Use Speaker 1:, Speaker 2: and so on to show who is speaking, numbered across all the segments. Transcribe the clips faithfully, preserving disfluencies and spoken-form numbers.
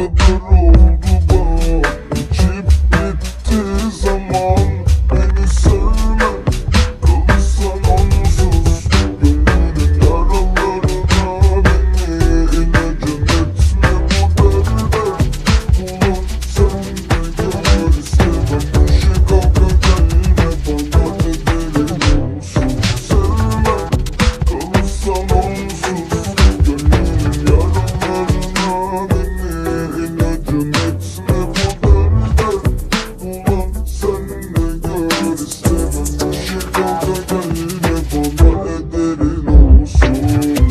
Speaker 1: kadar oldu bak. İçip bitti zaman. Beni sevme, kalırsan onsuz. Gönlünün yaralarına beni ilacın etme bu derde. Ulan sen de gör istemem. Düşe kalka gelme bana ederin olsun. Sevme, kalırsan onsuz. Gönlünün yaralarına beni ilacın etme bu derde. Ulan sen de gör istemem. Düşe kalka gelme bana ederin olsun.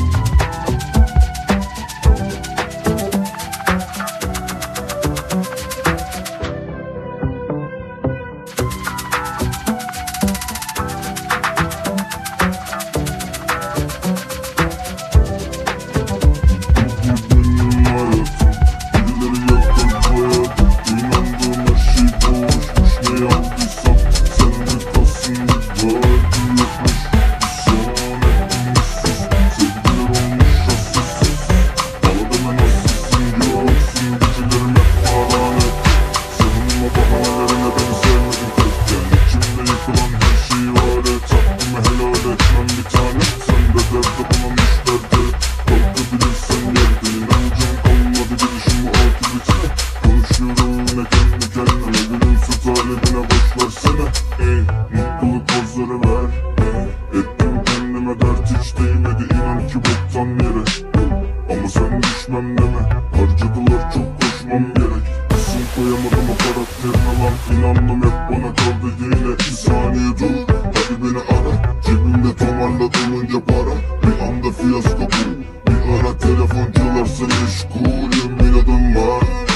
Speaker 1: Benim hayatım, birileri yakar koyar. İnandığım her şey boşmuş, ne yaptıysam sende kalsın bir vardı yokmuş. Bir son etmişsiz, sevgiler olmuş asılsız. Bana deme nasılsın yoksun, gecelerim hep paranet. Savunma bahanelerine beni sevmedin tekken. İçimde yıkılan her şeyi var et. Hakkımı helal etmem bir tane. Sen de derde bana müşterdi. Kalkabilirsen yerden inancım kalmadı gidişim bu akıbetine. Konuşuyorum yine kendi kendime. Gülümse talebine boş versene. Ey mutluluk pozları ver. Ey, ettim kendime dert hiç değmedi inan ki boktan yere. Ama sen düşmem deme. Harcadılar çok koşmam gerek. İsim koyamadım o karakterine lan. İnandım hep bana kaldı yine. Bir saniye dur hadi beni ara. Cebimde tomarla dolunca para. Bir anda fiyasko bu. Bir ara telefoncularsa meşgulüm bir adım var.